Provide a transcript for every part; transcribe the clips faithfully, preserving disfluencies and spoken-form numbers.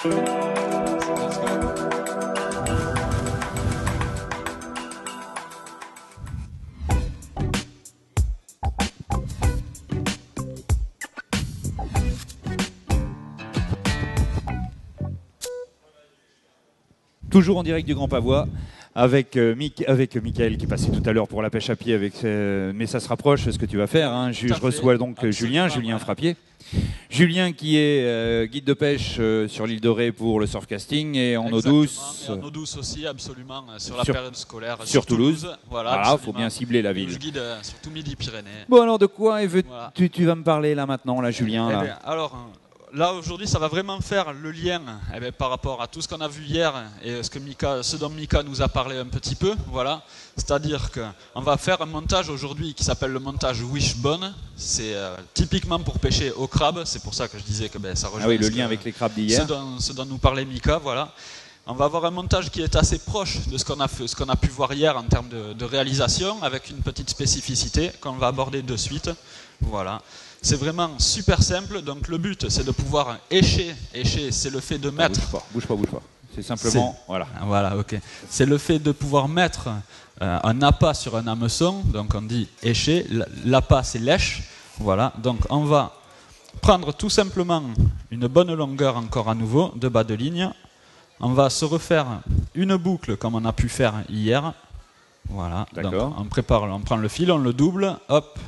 Toujours en direct du Grand Pavois avec, euh, Mick, avec Mickaël qui est passé tout à l'heure pour la pêche à pied. Avec, euh, mais ça se rapproche ce que tu vas faire. Hein. Je, je reçois donc Absolument, Julien, Julien ouais. Frappier. Julien qui est euh, guide de pêche euh, sur l'île de Ré pour le surfcasting et en Exactement. eau douce. Et en eau douce aussi, absolument, sur la sur, période scolaire. Sur, sur Toulouse. Toulouse. Voilà, il ah, faut bien cibler la ville. Je guide euh, sur tout Midi-Pyrénées. Bon alors de quoi veut voilà. tu, tu vas me parler là maintenant, là Julien eh là. bien, alors, là aujourd'hui ça va vraiment faire le lien eh bien, par rapport à tout ce qu'on a vu hier et ce, que Mika, ce dont Mika nous a parlé un petit peu. Voilà. C'est-à-dire qu'on va faire un montage aujourd'hui qui s'appelle le montage Wishbone. C'est euh, typiquement pour pêcher au crabe. C'est pour ça que je disais que ben, ça rejoint ah oui, le lien que, avec les crabes d'hier. Ce dont, ce dont nous parlait Mika. Voilà. On va avoir un montage qui est assez proche de ce qu'on a, fait, ce qu'on a pu voir hier en termes de, de réalisation, avec une petite spécificité qu'on va aborder de suite. Voilà. C'est vraiment super simple. Donc le but, c'est de pouvoir écher. Écher, c'est le fait de mettre. Ah, bouge pas, bouge pas, bouge pas. C'est simplement, c'est, voilà. Voilà, ok. C'est le fait de pouvoir mettre euh, un appât sur un hameçon. Donc on dit écher. L'appât, c'est lèche. Voilà. Donc on va prendre tout simplement une bonne longueur encore à nouveau de bas de ligne. On va se refaire une boucle comme on a pu faire hier. Voilà. Donc on prépare, on prend le fil, on le double, hop.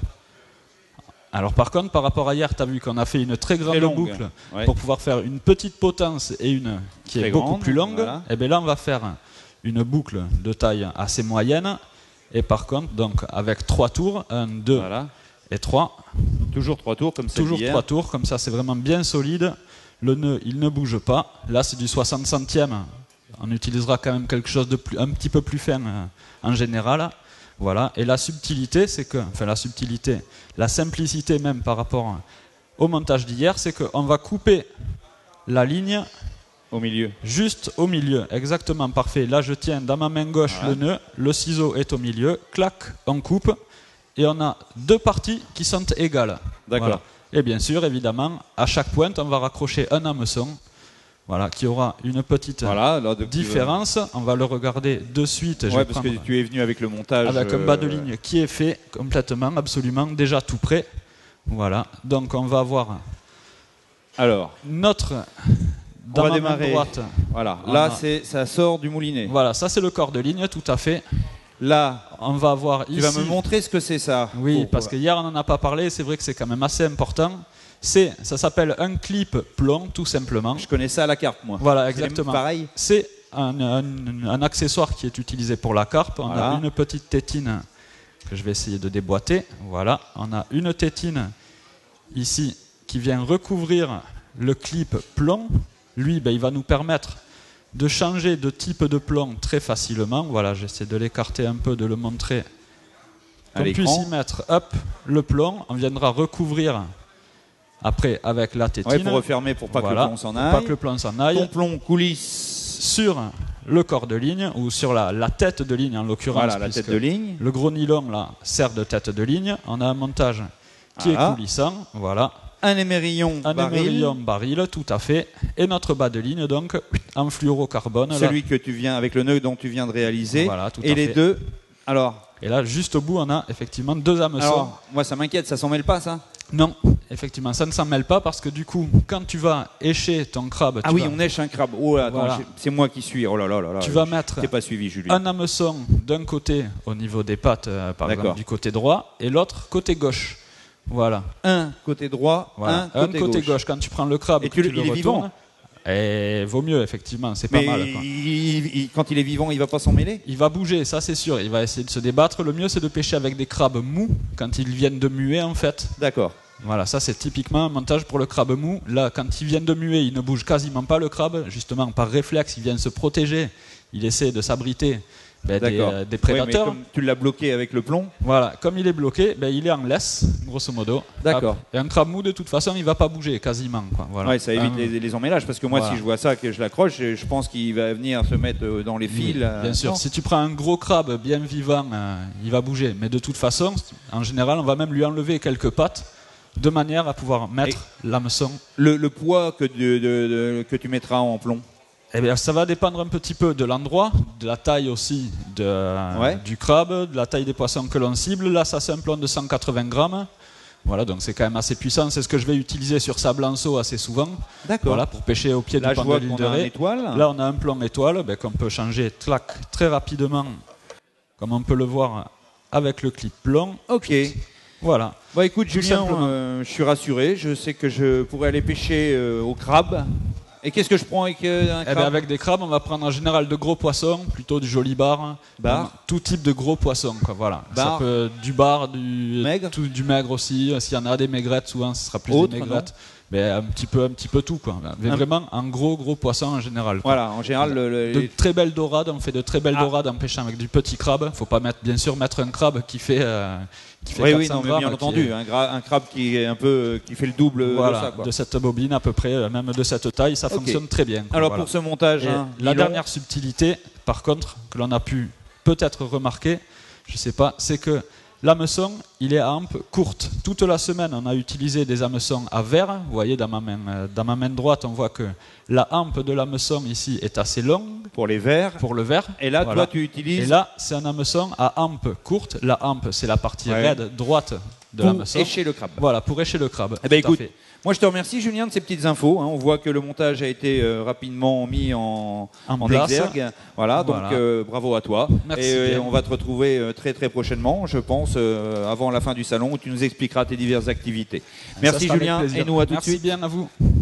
Alors par contre, par rapport à hier, tu as vu qu'on a fait une très grande très boucle ouais. pour pouvoir faire une petite potence et une qui très est beaucoup grande, plus longue. Voilà. Et bien là, on va faire une boucle de taille assez moyenne. Et par contre, donc avec trois tours, un, deux voilà. et trois. Toujours trois tours comme ça. Toujours trois tours, comme ça, c'est vraiment bien solide. Le nœud, il ne bouge pas. Là, c'est du soixante centièmes. On utilisera quand même quelque chose de plus, un petit peu plus fin euh, en général. Voilà. Et la subtilité, c'est que, enfin la subtilité, la simplicité même par rapport au montage d'hier, c'est qu'on va couper la ligne au milieu. Juste au milieu, exactement, parfait. Là, je tiens dans ma main gauche voilà. le nœud, le ciseau est au milieu, clac, on coupe, et on a deux parties qui sont égales. D'accord. Voilà. Et bien sûr, évidemment, à chaque pointe, on va raccrocher un hameçon, voilà, qui aura une petite voilà, là, différence. On va le regarder de suite. Ouais, parce que tu es venu avec le montage. Avec un bas de ligne qui est fait complètement, absolument, déjà tout prêt. Voilà, donc on va avoir alors notre... Dans on va démarrer. Droite, voilà, là a... c'est ça sort du moulinet. Voilà, ça c'est le corps de ligne, tout à fait. Là, on va voir tu ici. Tu vas me montrer ce que c'est ça. Oui, pour, parce pour... que hier on n'en a pas parlé, c'est vrai que c'est quand même assez important. C'est, ça s'appelle un clip plomb, tout simplement. Je connais ça à la carpe, moi. Voilà, exactement. C'est pareil. C'est un, un, un accessoire qui est utilisé pour la carpe. On voilà. a une petite tétine que je vais essayer de déboîter. Voilà, on a une tétine ici qui vient recouvrir le clip plomb. Lui, ben, il va nous permettre de changer de type de plomb très facilement. Voilà, j'essaie de l'écarter un peu, de le montrer. On puisse y mettre, hop, le plomb. On viendra recouvrir après avec la tétine. Ouais, pour refermer, pour pas voilà, que le plomb s'en aille. Pour pas que le plomb s'en aille. Ton plomb coulisse sur le corps de ligne ou sur la, la tête de ligne en l'occurrence. Voilà, la tête de ligne. Le gros nylon là sert de tête de ligne. On a un montage qui voilà. est coulissant. Voilà. Un émerillon un baril. émerillon baril, tout à fait. Et notre bas de ligne, donc, en fluorocarbone. Celui là. que tu viens, avec le nœud dont tu viens de réaliser. Voilà, tout et à les fait. deux, alors. Et là, juste au bout, on a effectivement deux hameçons. Alors, moi, ça m'inquiète, ça s'en mêle pas, ça? Non, effectivement, ça ne s'en mêle pas parce que du coup, quand tu vas écher ton crabe. Ah tu oui, vas... on èche un crabe. Oh là, attends, voilà. c'est moi qui suis. Oh là là là là. Tu vas mettre pas suivi, Julie. un hameçon d'un côté au niveau des pattes, euh, par exemple, du côté droit, et l'autre côté gauche. Voilà. Un côté droit, voilà. un côté, un côté gauche. gauche. Quand tu prends le crabe, et tu, tu le, il est retournes, vivant. Et vaut mieux, effectivement, c'est pas Mais mal. Quoi. Il, il, quand il est vivant, il va pas s'en mêler? Il va bouger, ça c'est sûr. Il va essayer de se débattre. Le mieux, c'est de pêcher avec des crabes mous quand ils viennent de muer, en fait. D'accord. Voilà, ça c'est typiquement un montage pour le crabe mou. Là, quand ils viennent de muer, il ne bouge quasiment pas le crabe. Justement, par réflexe, il vient se protéger. Il essaie de s'abriter. Ben, des, euh, des prédateurs. Ouais, mais comme tu l'as bloqué avec le plomb. Voilà, comme il est bloqué, ben, il est en laisse, grosso modo. D'accord. Et un crabe mou, de toute façon, il ne va pas bouger quasiment. Quoi. Voilà. Ouais, ça évite un... les, les emmêlages, parce que moi, voilà. si je vois ça, que je l'accroche, je pense qu'il va venir se mettre dans les fils. Oui, bien sûr, non. Si tu prends un gros crabe bien vivant, euh, il va bouger. Mais de toute façon, en général, on va même lui enlever quelques pattes. de manière à pouvoir mettre l'hameçon. Le, le poids que, de, de, de, que tu mettras en plomb? Eh bien, ça va dépendre un petit peu de l'endroit, de la taille aussi de, ouais. du crabe, de la taille des poissons que l'on cible. Là, ça c'est un plomb de cent quatre-vingts grammes. Voilà, donc c'est quand même assez puissant. C'est ce que je vais utiliser sur Sablanceau assez souvent. D'accord. Voilà, pour pêcher au pied Là, du pan de l'île de Ré. Là, on a un plomb étoile ben, qu'on peut changer clac, très rapidement, comme on peut le voir avec le clip plomb. Ok. Voilà. Bon, écoute, Julien, euh, je suis rassuré. Je sais que je pourrais aller pêcher euh, au crabe. Et qu'est-ce que je prends avec euh, un crabe? Eh bien, avec des crabes, on va prendre en général de gros poissons, plutôt du joli bar. Bar. Tout type de gros poissons, quoi. Voilà. Bar. Ça peut du bar, du maigre, tout, du maigre aussi. S'il y en a des maigrettes, souvent, ce sera plus Autre, des maigrettes. Mais un petit peu, un petit peu tout, quoi. Mais un... vraiment un gros, gros poisson en général. Quoi. Voilà, en général. Le, le... De très belles dorades. On fait de très belles ah. dorades en pêchant avec du petit crabe. Faut pas mettre, bien sûr, mettre un crabe qui fait. Euh, Qui fait oui, oui, non, mais bien entendu, est... un, gra... un crabe qui est un peu, qui fait le double voilà, de ça, quoi. De cette bobine à peu près, même de cette taille, ça okay. fonctionne très bien. Quoi, Alors voilà. pour ce montage, hein, la dernière subtilité, par contre, que l'on a pu peut-être remarquer, je sais pas, c'est que l'hameçon, il est à hampe courte. Toute la semaine, on a utilisé des hameçons à verre. Vous voyez, dans ma main, dans ma main droite, on voit que la hampe de l'hameçon ici est assez longue. Pour les verres. Pour le verre. Et là, voilà. toi, tu utilises. Et là, c'est un hameçon à hampe courte. La hampe, c'est la partie ouais. raide droite de l'hameçon. Pour écher le crabe. Voilà, pour écher le crabe. Eh ben, écoute, moi, je te remercie, Julien, de ces petites infos. Hein. On voit que le montage a été euh, rapidement mis en, en, en exergue. Voilà, donc voilà. Euh, bravo à toi. Merci et euh, bien. on va te retrouver euh, très très prochainement, je pense, euh, avant la fin du salon, où tu nous expliqueras tes diverses activités. Merci, Julien, et nous à tout Merci de suite. Merci bien à vous.